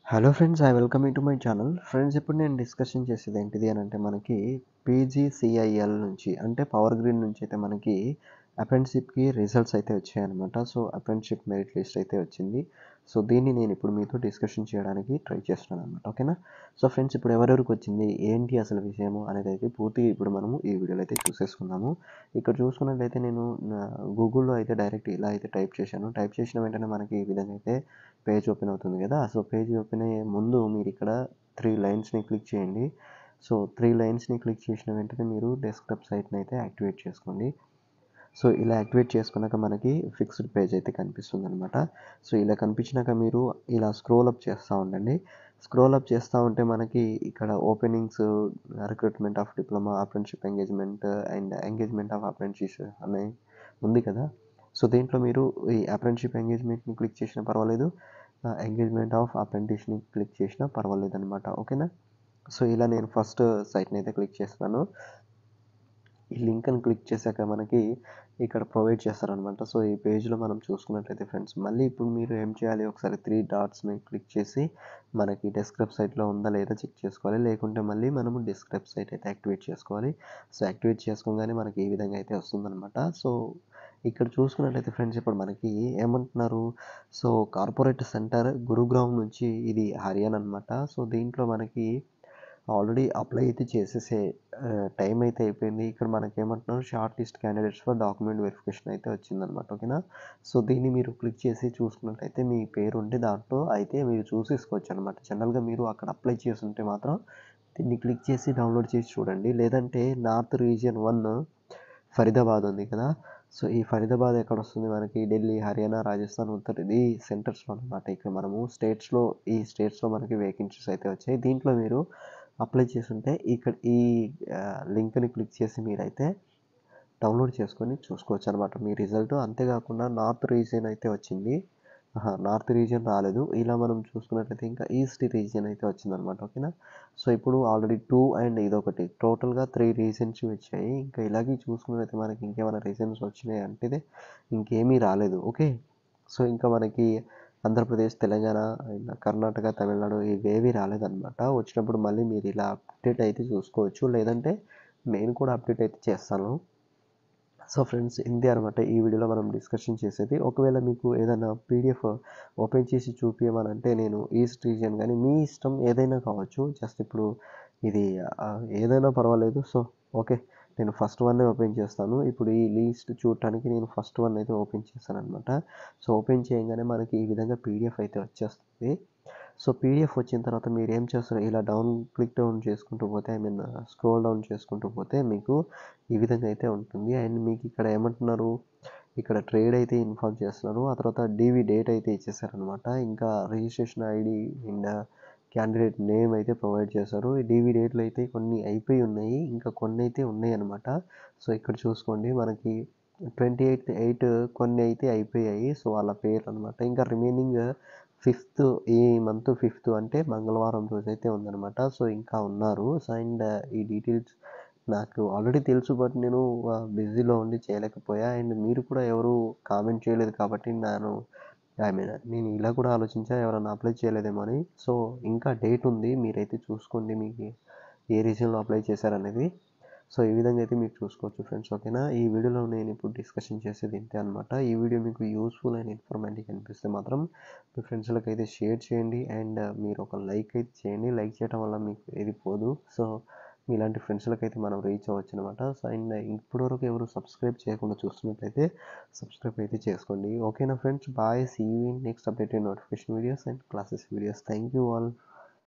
Hello friends, I welcome you to my channel. Friends, ఇప్పుడు నేను discussion చేసేది ఏంటిది అని అంటే మనకి పీజీసీఐఎల్ నుంచి అంటే పవర్ గ్రిడ్ నుంచి అయితే మనకి అప్రెంటిస్‌షిప్‌కి రిజల్ట్స్ అయితే వచ్చాయన్నమాట. సో, అప్రెంటిస్‌షిప్ మెరిట్ లిస్ట్ అయితే వచ్చింది. సో, దీన్ని నేను ఇప్పుడు మీతో డిస్కషన్ చేయడానికి ట్రై చేస్తున్నానన్నమాట. ఓకేనా? సో, ఫ్రెండ్స్, ఇప్పుడు ఎవరెవరికి వచ్చింది, ఏంటి అసలు విషయము అనేది అయితే పూర్తిగా ఇప్పుడు మనము ఈ వీడియోలో అయితే చూసేసుకుందాము. ఇక్కడ చూసుకున్నట్లయితే నేను గూగుల్‌లో అయితే డైరెక్ట్ ఇలా అయితే టైప్ చేశాను. టైప్ చేసిన వెంటనే మనకి ఈ విధంగా అయితే పేజ్ ఓపెన్ అవుతుంది కదా. సో, పేజ్ ఓపెన్ అయ్యే ముందు మీరు ఇక్కడ 3 లైన్స్‌ని క్లిక్ చేయండి. సో, 3 లైన్స్‌ని క్లిక్ చేసిన వెంటనే మీరు డెస్క్‌టాప్ సైట్‌ని అయితే యాక్టివేట్ చేసుకోండి. సో, ఇలా యాక్టివేట్ చేసుకున్నాక మనకి ఫిక్స్డ్ పేజ్ అయితే కనిపిస్తుందనమాట. సో, ఇలా కనిపించినాక మీరు ఇలా స్క్రోల్ అప్ చేస్తూ ఉండండి. స్క్రోల్ అప్ చేస్తూ ఉంటే మనకి ఇక్కడ openings, recruitment of diploma, apprenticeship engagement and engagement of apprentice అని ఉంది కదా. సో, దీంట్లో మీరు ఈ అప్రెంటిస్‌షిప్ ఎంగేజ్మెంట్‌ని క్లిక్ చేసినా పర్వాలేదు, ఎంగేజ్మెంట్ ఆఫ్ అప్రెంటిస్‌ని క్లిక్ చేసినా పర్వాలేదనమాట. ఓకేనా? సో, ఇలా నేను ఫస్ట్ సైట్‌ని అయితే క్లిక్ చేస్తున్నాను. ఈ లింక్ని క్లిక్ చేశాక మనకి ఇక్కడ ప్రొవైడ్ చేస్తారనమాట. సో, ఈ పేజ్‌లో మనం చూసుకున్నట్లయితే ఫ్రెండ్స్, మళ్ళీ ఇప్పుడు మీరు ఏం చేయాలి, ఒకసారి 3 డాట్స్‌ని క్లిక్ చేసి మనకి డెస్క్‌టాప్ సైట్‌లో ఉందా లేదా చెక్ చేసుకోవాలి. లేకుంటే మళ్ళీ మనము డెస్క్‌టాప్ సైట్ అయితే యాక్టివేట్ చేసుకోవాలి. సో, యాక్టివేట్ చేసుకోగానే మనకి ఈ విధంగా అయితే వస్తుందనమాట. సో, ఇక్కడ చూసుకున్నట్లయితే ఫ్రెండ్స్, ఇప్పుడు మనకి ఏమంటున్నారు, సో, కార్పొరేట్ సెంటర్ గురుగ్రామ్ నుంచి ఇది హర్యానా అనమాట. సో, దీంట్లో మనకి ఆల్రెడీ అప్లై అయితే చేసేసే టైం అయితే అయిపోయింది. ఇక్కడ మనకేమంటున్నారు, short list candidates for document verification అయితే వచ్చిందనమాట. ఓకేనా? సో, దీన్ని మీరు క్లిక్ చేసి చూసుకున్నట్లయితే మీ పేరు ఉంటే దాంట్లో అయితే మీరు చూసేసుకోవచ్చు అనమాట. జనరల్‌గా మీరు అక్కడ అప్లై చేసుంటే మాత్రం దీన్ని క్లిక్ చేసి డౌన్లోడ్ చేసి చూడండి. లేదంటే నార్త్ రీజియన్ 1 ఫరీదాబాద్ ఉంది కదా. సో, ఈ ఫరీదాబాద్ ఎక్కడొస్తుంది మనకి, ఢిల్లీ, హర్యానా, రాజస్థాన్, ఉత్తర్ ఇది సెంటర్స్‌లో అనమాట. ఇక్కడ మనము ఈ స్టేట్స్‌లో మనకి వేకెన్సీస్ అయితే వచ్చాయి. దీంట్లో మీరు అప్లై చేసుంటే ఇక్కడ ఈ లింక్‌ని క్లిక్ చేసి మీరైతే డౌన్లోడ్ చేసుకొని చూసుకోవచ్చనమాట మీ రిజల్ట్. అంతేకాకుండా నార్త్ రీజియన్ అయితే వచ్చింది. నార్త్ రీజియన్ రాలేదు. ఇలా మనం చూసుకున్నట్లయితే ఇంకా ఈస్ట్ రీజియన్ అయితే వచ్చిందనమాట. ఓకేనా? సో, ఇప్పుడు ఆల్రెడీ 2 అండ్ ఇదొకటి టోటల్‌గా 3 రీజన్స్ వచ్చాయి. ఇంకా ఇలాగే చూసుకున్నట్లయితే మనకి ఇంకేమైనా రీజన్స్ వచ్చినాయి అంటే ఇంకేమీ రాలేదు. ఓకే. సో, ఇంకా మనకి ఆంధ్రప్రదేశ్, తెలంగాణ అండ్ కర్ణాటక, తమిళనాడు ఇవేవి రాలేదనమాట. వచ్చినప్పుడు మళ్ళీ మీరు ఇలా అప్డేట్ అయితే చూసుకోవచ్చు. లేదంటే నేను కూడా అప్డేట్ అయితే చేస్తాను. సో, ఫ్రెండ్స్, ఇంతే అనమాట ఈ వీడియోలో మనం డిస్కషన్ చేసేది. ఒకవేళ మీకు ఏదైనా పీడిఎఫ్ ఓపెన్ చేసి చూపియమనంటే నేను ఈస్ట్ రీజియన్ గానీ మీ ఇష్టం ఏదైనా కావచ్చు. జస్ట్ ఇప్పుడు ఇది ఏదైనా పర్వాలేదు. So, okay. నేను ఫస్ట్ వన్నే ఓపెన్ చేస్తాను. ఇప్పుడు ఈ లిస్ట్ చూడటానికి నేను ఫస్ట్ వన్ అయితే ఓపెన్ చేశాననమాట. సో, ఓపెన్ చేయంగానే మనకి ఈ విధంగా పీడిఎఫ్ అయితే వచ్చేస్తుంది. సో, పీడిఎఫ్ వచ్చిన తర్వాత మీరేం చేస్తారు, ఇలా క్లిక్ డౌన్ చేసుకుంటూ పోతే స్క్రోల్ డౌన్ చేసుకుంటూ పోతే మీకు ఈ విధంగా అయితే ఉంటుంది. అండ్ మీకు ఇక్కడ ఏమంటున్నారు, ఇక్కడ ట్రేడ్ అయితే ఇన్ఫార్మ్ చేస్తున్నారు. ఆ తర్వాత డీవీ డేట్ అయితే ఇచ్చేసారనమాట. ఇంకా registration ID and candidate name అయితే ప్రొవైడ్ చేశారు. ఈ డీవీ డేట్లు అయితే కొన్ని అయిపోయి ఉన్నాయి. ఇంకా కొన్ని అయితే ఉన్నాయన్నమాట. సో, ఇక్కడ చూసుకోండి మనకి 28/8 కొన్ని అయితే అయిపోయాయి. సో, వాళ్ళ పేర్లు అనమాట. ఇంకా రిమైనింగ్ 5th, ఈ మంత్ 5th అంటే మంగళవారం రోజైతే ఉందనమాట. సో, ఇంకా ఉన్నారు. సో, అండ్ ఈ డీటెయిల్స్ నాకు ఆల్రెడీ తెలుసు. బట్ నేను బిజీలో ఉండి చేయలేకపోయా. అండ్ మీరు కూడా ఎవరు కామెంట్ చేయలేదు కాబట్టి నేను ఇలా కూడా ఆలోచించా, ఎవరైనా అప్లై చేయలేదేమో అని. సో, ఇంకా డేట్ ఉంది. మీరైతే చూసుకోండి మీకు ఏ రీజియన్‌లో అప్లై చేశారనేది. సో, ఈ విధంగా అయితే మీరు చూసుకోవచ్చు ఫ్రెండ్స్. ఓకేనా? ఈ వీడియోలో నేను ఇప్పుడు డిస్కషన్ చేసేది ఇంతే అనమాట. ఈ వీడియో మీకు యూస్‌ఫుల్ అండ్ ఇన్ఫర్మేటివ్ అనిపిస్తే మాత్రం మీ ఫ్రెండ్స్‌లకి అయితే షేర్ చేయండి. అండ్ మీరు ఒక లైక్ అయితే చేయండి. లైక్ చేయడం వల్ల మీకు ఏది పోదు. సో, మీలాంటి ఫ్రెండ్స్‌లకి అయితే మనం రీచ్ అవ్వచ్చు అనమాట. సో, అండ్ ఇప్పటివరకు ఎవరు సబ్స్క్రైబ్ చేయకుండా చూస్తున్నట్లయితే సబ్స్క్రైబ్ అయితే చేసుకోండి. ఓకేనా friends? Bye. See you in next updated notification videos and classes videos. Thank you all.